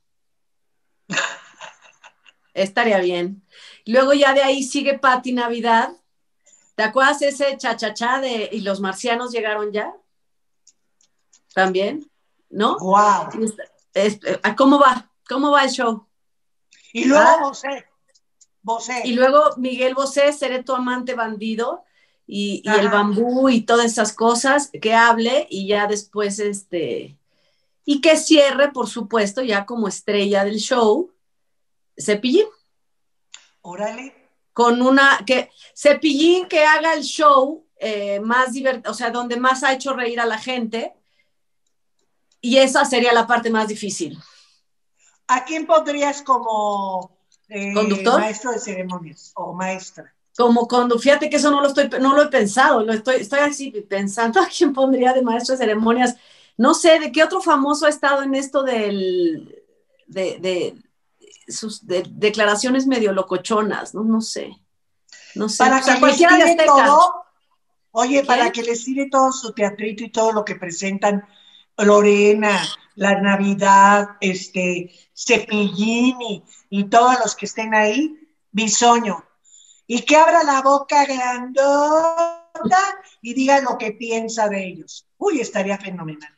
Estaría bien. Luego ya de ahí sigue Pati Navidad. ¿Te acuerdas ese cha-cha-cha de y los marcianos llegaron ya? También, ¿no? ¡Guau! ¿Cómo va? ¿Cómo va el show? Y luego ¿Ah? Bosé. Bosé. Y luego Miguel Bosé, seré tu amante bandido, y, y el bambú y todas esas cosas, que hable y ya después, este, y que cierre, por supuesto, ya como estrella del show, Cepillín. Órale. Con una, que Cepillín que haga el show eh, más divertido, o sea, donde más ha hecho reír a la gente, y esa sería la parte más difícil. ¿A quién pondrías como eh, ¿Conductor? maestro de ceremonias o maestra? Como cuando, fíjate que eso no lo estoy, no lo he pensado, lo estoy, estoy así pensando a quién pondría de maestro de ceremonias. No sé, ¿de qué otro famoso ha estado en esto del, de, de sus de, declaraciones medio locochonas? No, no sé, no sé. Para Pues que a les cualquiera de tire Azteca. todo, oye, ¿Quién? para que les tire todo su teatrito y todo lo que presentan Lorena, la Navidad, este, Cepillín y, y todos los que estén ahí, Bisoño. Y que abra la boca grandota y diga lo que piensa de ellos. Uy, estaría fenomenal.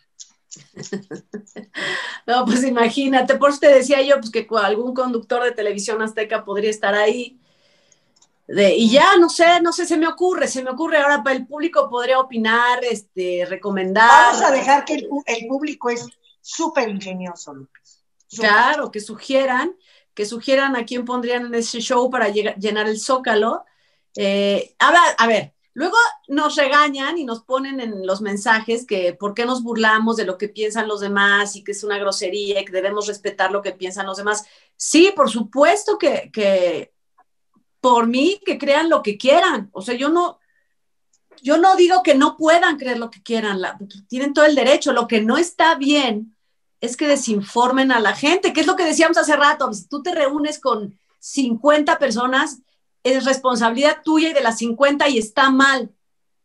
No, pues imagínate, por eso te decía yo pues que algún conductor de televisión azteca podría estar ahí. De, y ya, no sé, no sé, se me ocurre, se me ocurre ahora para el público podría opinar, este, recomendar. Vamos a dejar que el, el público es súper ingenioso, López. Súper. Claro, que sugieran, que sugieran a quién pondrían en ese show para llegar, llenar el Zócalo. Eh, a ver, a ver, luego nos regañan y nos ponen en los mensajes que por qué nos burlamos de lo que piensan los demás y que es una grosería y que debemos respetar lo que piensan los demás. Sí, por supuesto que, que por mí que crean lo que quieran. O sea, yo no, yo no digo que no puedan creer lo que quieran, la, tienen todo el derecho. Lo que no está bien es que desinformen a la gente, que es lo que decíamos hace rato. Si tú te reúnes con cincuenta personas, es responsabilidad tuya y de las cincuenta y está mal.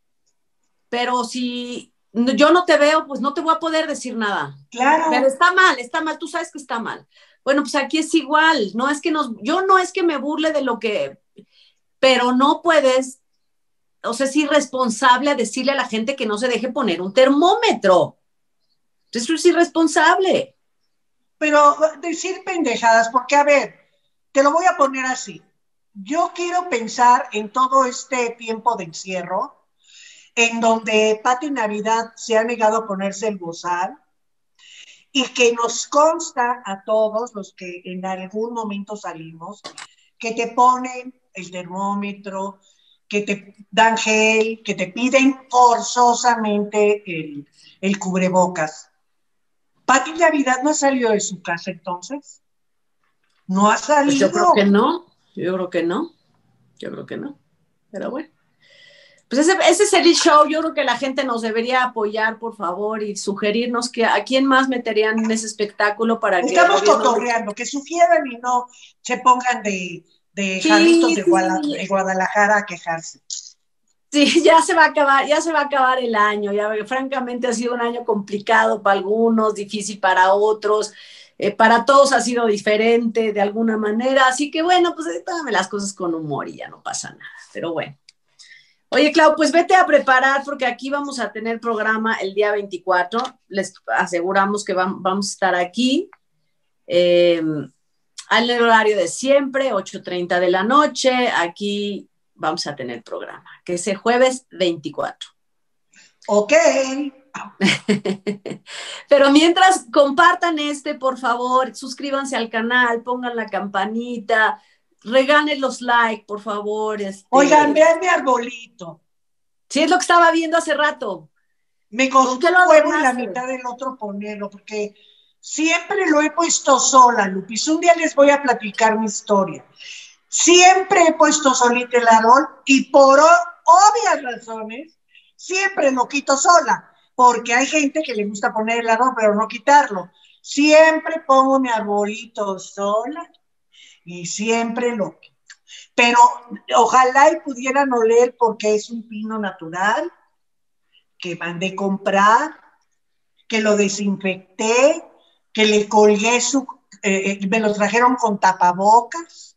Pero si yo no te veo, pues no te voy a poder decir nada. Claro. Pero está mal, está mal, tú sabes que está mal. Bueno, pues aquí es igual, no es que nos, yo no es que me burle de lo que, pero no puedes, o sea, es irresponsable decirle a la gente que no se deje poner un termómetro. Eso es irresponsable. Pero decir pendejadas, porque a ver, te lo voy a poner así. Yo quiero pensar en todo este tiempo de encierro, en donde Pati Navidad se ha negado a ponerse el bozal, y que nos consta a todos los que en algún momento salimos, que te ponen el termómetro, que te dan gel, que te piden forzosamente el, el cubrebocas. ¿Pati Navidad no ha salido de su casa entonces? No ha salido. Pues yo creo que no, yo creo que no, yo creo que no, pero bueno. Pues ese, ese es el show, yo creo que la gente nos debería apoyar, por favor, y sugerirnos que a quién más meterían en ese espectáculo para que... Estamos cotorreando, que sugieran y no se pongan de, de sí, jarritos de, sí. Guala, de Guadalajara a quejarse. Sí, ya se va a acabar, ya se va a acabar el año, ya francamente ha sido un año complicado para algunos, difícil para otros, eh, para todos ha sido diferente de alguna manera, así que bueno, pues tómame las cosas con humor y ya no pasa nada, pero bueno. Oye, Clau, pues vete a preparar porque aquí vamos a tener programa el día veinticuatro, les aseguramos que vam vamos a estar aquí eh, al horario de siempre, ocho treinta de la noche, aquí vamos a tener programa, que es el jueves veinticuatro. Ok. Pero mientras, compartan este, por favor, suscríbanse al canal, pongan la campanita, regalen los like, por favor. Este... Oigan, vean mi arbolito. Sí, es lo que estaba viendo hace rato. Me costó un huevo y la mitad del otro ponerlo, porque siempre lo he puesto sola, Lupis. Un día les voy a platicar mi historia. Siempre he puesto solita el árbol y por obvias razones, siempre lo quito sola, porque hay gente que le gusta poner el árbol, pero no quitarlo. Siempre pongo mi arbolito sola y siempre lo quito. Pero ojalá y pudieran oler porque es un pino natural que mandé comprar, que lo desinfecté, que le colgué su, eh, me lo trajeron con tapabocas.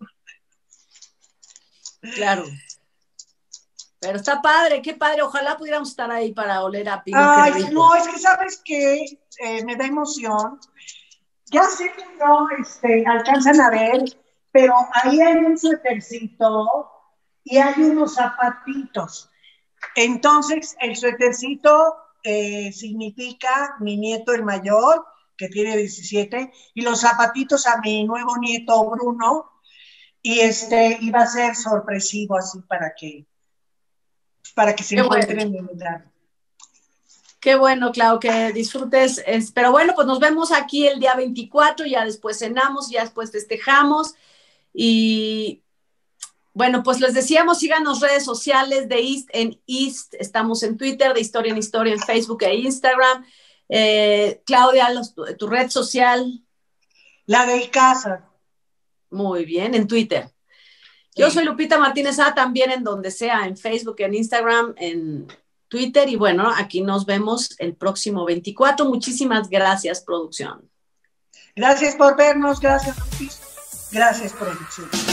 Claro. Pero está padre, qué padre, ojalá pudiéramos estar ahí para oler a pino. Ay, no, es que sabes que eh, me da emoción. Ya sé que no este, alcanzan a ver, pero ahí hay un suétercito y hay unos zapatitos. Entonces, el suétercito eh, significa mi nieto el mayor, que tiene diecisiete, y los zapatitos a mi nuevo nieto Bruno, y este iba a ser sorpresivo así para que, para que se Qué encuentren bueno. en el. Qué bueno, Clau, que disfrutes. Es, pero bueno, pues nos vemos aquí el día veinticuatro, ya después cenamos, ya después festejamos. Y bueno, pues les decíamos, síganos redes sociales de East en East. Estamos en Twitter, de Historia en Historia en Facebook e Instagram. Eh, Claudia, los, tu red social. La de Icaza. Muy bien, en Twitter. Yo sí. Soy Lupita Martínez A, también en donde sea, en Facebook, en Instagram, en Twitter, y bueno, aquí nos vemos el próximo veinticuatro. Muchísimas gracias, producción. Gracias por vernos, gracias, Lupita. Gracias, producción.